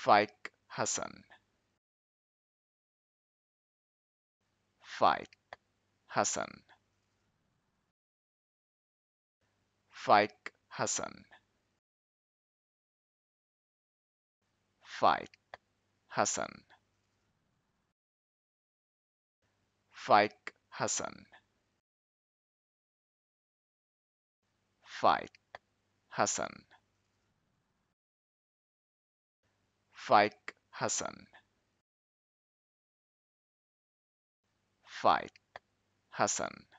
Faik Hassan, Faik Hassan, Faik Hassan, Faik Hassan, Faik Hassan, Faik Hassan, Faik Hassan, Faik Hassan.